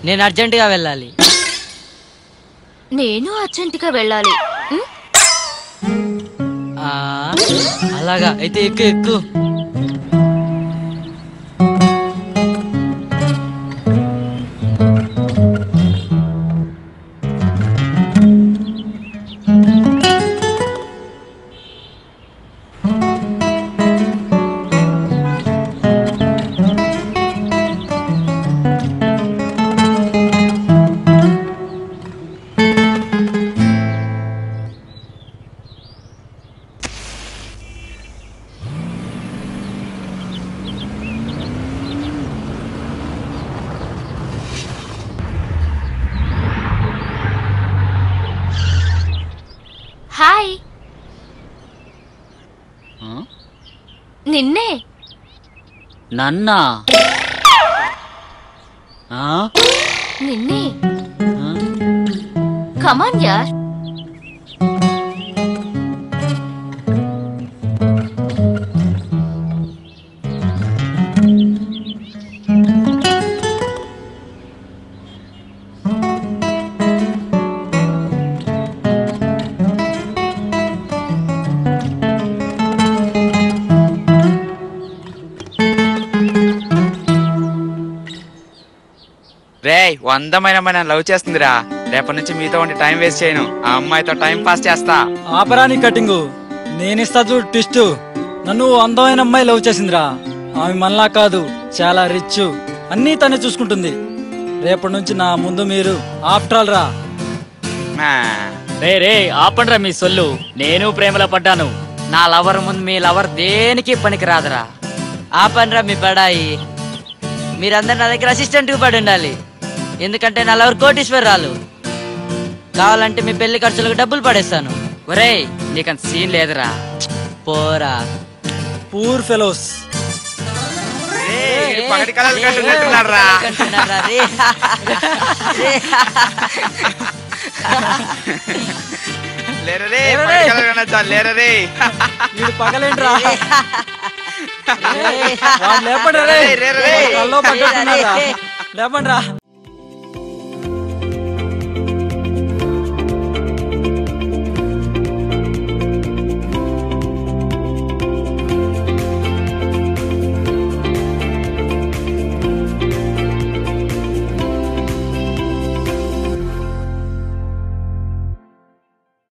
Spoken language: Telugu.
నేను అర్జెంటుగా వెళ్ళాలి. నేను అర్జెంటుగా వెళ్ళాలి. అలాగా అయితే ఎక్కు ఎక్కు. హాయ్. నిన్నే. నన్నా? నిన్నే. కమాన్ యార్. రే, 100మైన అమ్మాయి లవ్ చేస్తుందిరా. రేపటి నుంచి మీతో ఉండి టైం వేస్ట్ చేయను. ఆ అమ్మాయితో టైం పాస్ చేస్తా. ఆపరాని కటింగు. నేనిస్తా చూడు ట్విస్ట్. నన్ను అందమైన అమ్మాయి లవ్ చేసిందిరా. ఆమె మనలా కాదు, చాలా రిచ్. అన్నీ తనే చూసుకుంటుంది. రేపటి నుంచి నా ముందు మీరు ఆఫ్టర్ ఆల్ రా. రే రే ఆపండ్రా మీ సొల్లు. నేను ప్రేమలో పడ్డాను. నా లవర్ ముందు మీ లవర్ దేనికి పనికి రాదురా. ఆపండ్రా మీ పడాయి. మీరందరు నా దగ్గర అసిస్టెంట్గా పడి ఉండాలి. ఎందుకంటే నా లవర్ కోటీశ్వరరాలు. కావాలంటే మీ పెళ్లి ఖర్చులకు డబ్బులు పడేస్తాను. ఒరేయ్, నీకంత సీన్ లేదురా. పోరా. Poor fellows. పగలేంట్రా లేపండి రా.